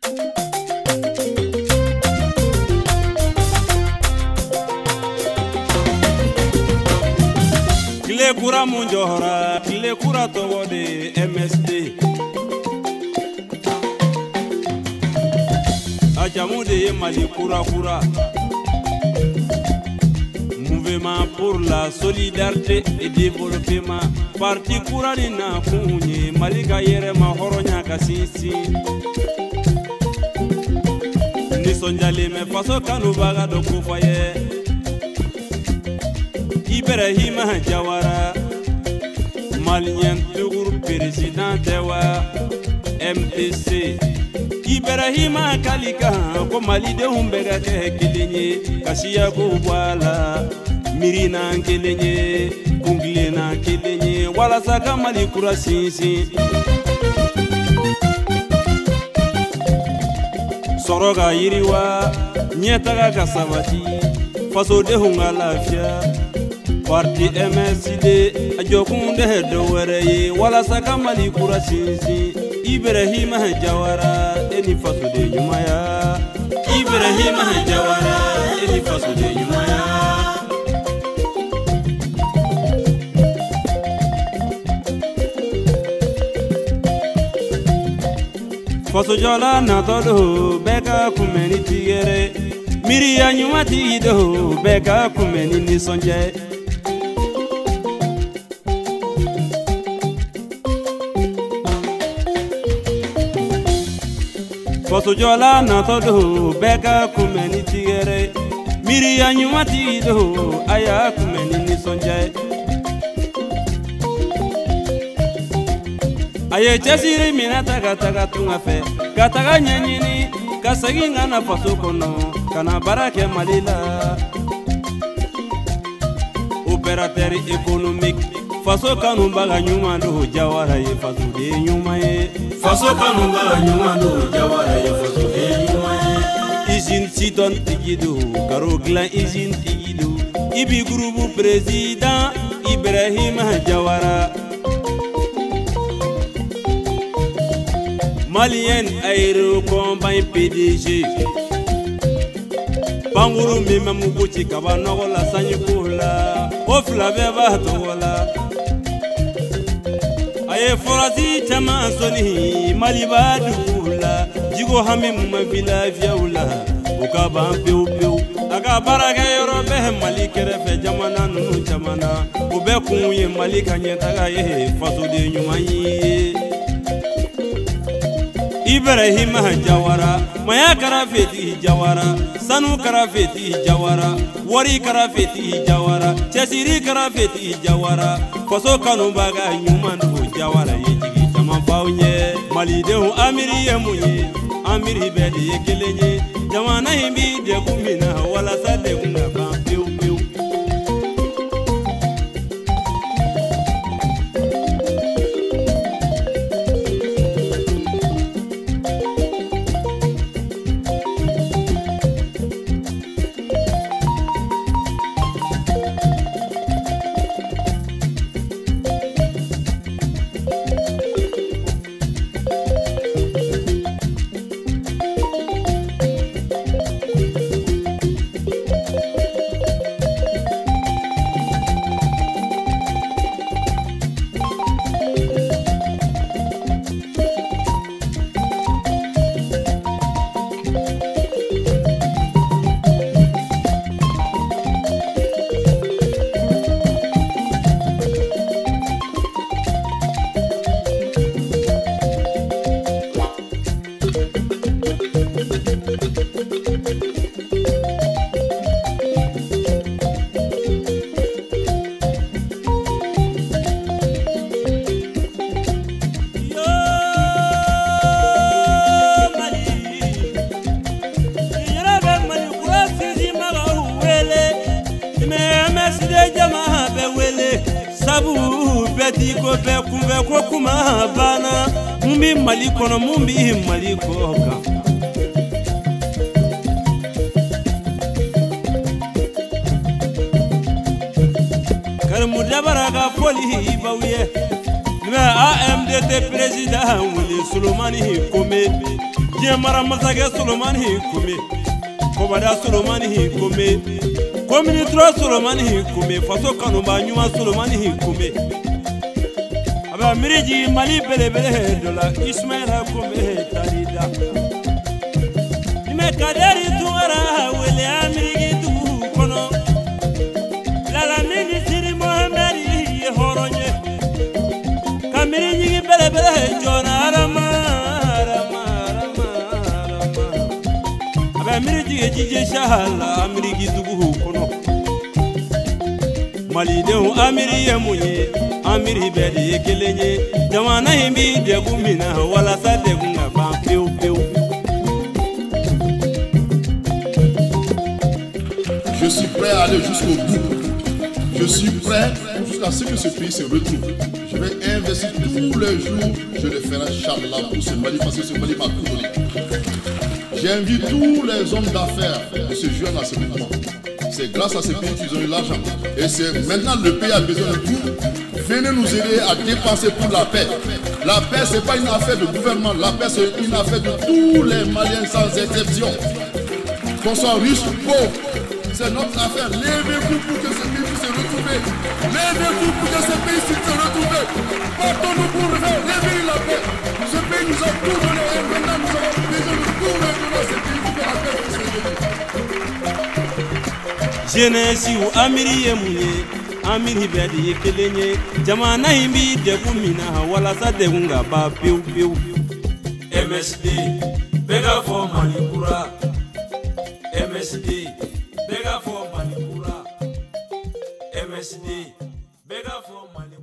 Kile kura munjohora, kile kura towode MSD. Ajamude Mali kura kura. Mouvement pour la solidarité et développement. Parti kura dina kunye Malika yere mahoronya kasisi. Nisonjali me faso kanu baga do kufaye. Ibrahima Jawara Malien Tugur président wa MTC. Ibrahima Kalika ko Mali de humbega ke kilinye kasiya ko wala mirina kilinye kunglena kilinye wala saka Mali kurasisi soroga yiriwa nyetaga kasabati faso de hungalafia parti MSD ajokunde dowere wala saka Mali kurasisi Ibrahima Jawara eni faso de nyumaya Ibrahima Jawara eni faso de nyumaya faso jola na todo beka kumeni tigere miri ya nyuma tido beka kumeni nisonje faso jola na todo beka kumeni tigere miri ya nyuma tido aya kumeni nisonje aye chesiri mina taga tunga fe kataga nyenyini kasaginga na faso kono kana barake malila opérateur économique faso kanu baga nyuma ndo Jawara ye faso de nyuma ye faso kanu baga nyuma ndo Jawara ye faso de nyuma ye usine Siton tigido Karoglan usine tigido ibi groupe président Ibrahima Jawara Malien Aero Compagnie PDG Banguru mima mubuchi kabano wala sanyukula Ofla beba tola Aye forati chama soni malibadula Jigo hami mumavila vyaula Ukaba piu piu Akabara kayoro behe malikere fe jamana nunu jamana Ube kunye malika nyetaga ye faso de nyumanyi Ibrahima Jawara maya karafeti Jawara sanu karafeti Jawara wari karafeti Jawara chesiri karafeti Jawara faso kanu baga nyuma ndo Jawara yejigi chama faunye Mali de amiri yemunye amiri bedi yekelenye jamana himbi de kumina wala sade kunga ba piu piu sabu beti ko be kumbe ko kuma bana mumbi malikono mumbi malikoka kar mudabara ga poli bawye me AMDT président Wili Soulomani Kome Diamara Masage Solomon Hikume, Kobada Solomon Hikume, Communitra Solomon Hikume, Faso Kanuba, Numa Solomon Hikume, Aba Miriji, Mali Bele Dola, Ismail Kume, Talida. Nimekadari tuara, Wele Amirigi tu Kono, Lala Mini Siri Mohamed Horonye, Kamiriji Bele Jona Arama. Amiriji ejije shahala amirigi dugu kono Malideu amiri yemunye amiri bedi ekelenye Jamana himbi degumina wala sa degunga ba peu peu. Je suis prêt à aller jusqu'au bout. Je suis prêt jusqu'à ce que ce pays se retrouve. Je vais investir tous les jours. Je le ferai Inch'Allah pour ce Mali parce que ce Mali m'a tout donné. J'invite tous les hommes d'affaires de se joindre à ce mouvement. C'est grâce à ce pays qu'ils ont eu l'argent. Et c'est maintenant le pays a besoin de tout. Venez nous aider à dépenser pour la paix. La paix, ce n'est pas une affaire de gouvernement. La paix, c'est une affaire de tous les Maliens sans exception. Qu'on soit riche ou pauvre. C'est notre affaire. Levez-vous pour que ce pays puisse se retrouver. Levez-vous pour que ce pays puisse se retrouver. Partons-nous pour faire réveiller la paix. Ce pays nous a tout donné et maintenant nous avons besoin de tout redonner à ce pays pour que la paix puisse se retrouver. Jeunesse ou amiri yemunye, amiri bedi ekelenye, jamana himbi degumina wala sa degunga ba peu peu. MSD, bega for Manipura. MSD, bega for Manipura. MSD, bega for Manipura.